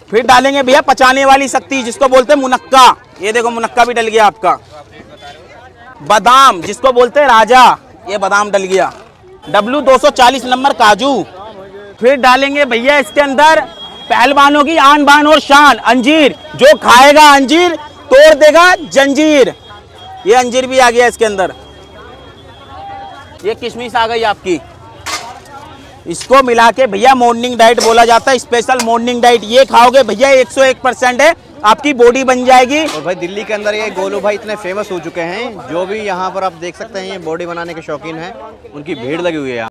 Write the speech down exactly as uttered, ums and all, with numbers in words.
फिर डालेंगे भैया पचाने वाली शक्ति जिसको बोलते हैं मुनक्का, ये देखो मुनक्का भी डल गया आपका। बादाम जिसको बोलते हैं राजा, ये बादाम डल गया। डब्लू दो सौ चालीस नंबर काजू। फिर डालेंगे भैया इसके अंदर पहलवानों की आन बान और शान अंजीर, जो खाएगा अंजीर तोड़ देगा जंजीर, ये अंजीर भी आ गया इसके अंदर। ये किशमिश आ गई आपकी। इसको मिला के भैया मॉर्निंग डाइट बोला जाता है, स्पेशल मॉर्निंग डाइट। ये खाओगे भैया एक सौ एक परसेंट है आपकी बॉडी बन जाएगी। और भाई दिल्ली के अंदर ये गोलू भाई इतने फेमस हो चुके हैं, जो भी यहाँ पर आप देख सकते हैं ये बॉडी बनाने के शौकीन हैं, उनकी भीड़ लगी हुई है यहाँ।